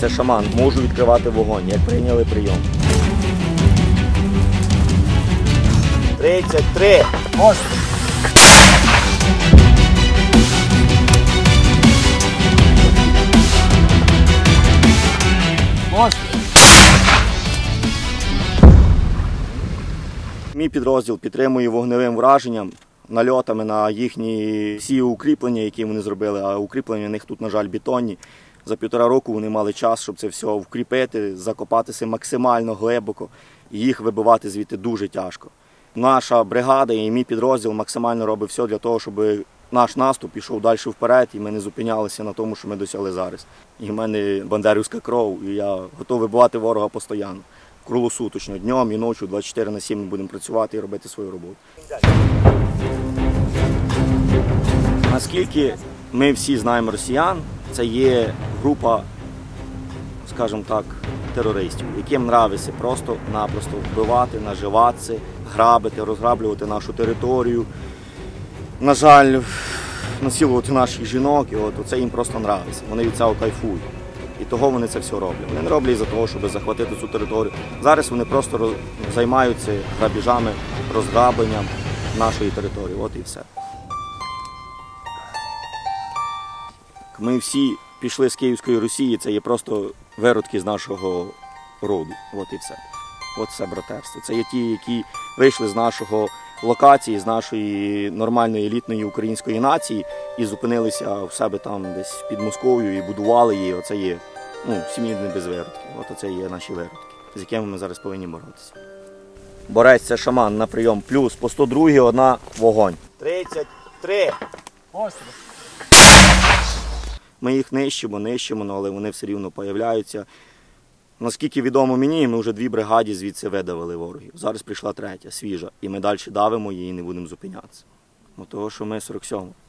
це шаман, можу відкривати вогонь, як прийняли прийом. 33. Можна. Можна. Мій підрозділ підтримує вогневим враженням, нальотами на їхні всі укріплення, які вони зробили, а укріплення у них тут, на жаль, бетонні. За 1,5 року вони мали час, щоб це все вкріпити, закопатися максимально глибоко і їх вибивати звідти дуже тяжко. Наша бригада і мій підрозділ максимально робить все для того, щоб наш наступ пішов далі вперед, і ми не зупинялися на тому, що ми досягли зараз. І в мене бандерівська кров, і я готовий вибивати ворога постійно. Круглосуточно, днем і ночі, 24/7 ми будемо працювати і робити свою роботу. Наскільки ми всі знаємо росіян, це є група, скажімо так, терористів, яким подобається просто-напросто вбивати, наживатися, грабити, розграблювати нашу територію, на жаль, насилувати наших жінок, і це їм просто подобається. Вони від цього кайфують. І того вони це все роблять. Вони не роблять за того, щоб захватити цю територію. Зараз вони просто займаються грабіжами, розграбленням нашої території. От і все. Ми всі пішли з Київської Росії, це є просто виродки з нашого роду. От і все. От все братерство. Це є ті, які вийшли з нашого локації, з нашої нормальної елітної української нації і зупинилися в себе там десь під Москов'ю і будували її. Оце є сім'ї не без виродків. От оце є наші виродки, з якими ми зараз повинні боротися. Борець – це шаман на прийом. Плюс по 102-й одна вогонь. 33. Постріл. Ми їх нищимо, але вони все рівно з'являються. Наскільки відомо мені, ми вже 2 бригади звідси видавили ворогів. Зараз прийшла 3-я, свіжа. І ми далі давимо її і не будемо зупинятися. Тому що ми 47-ма.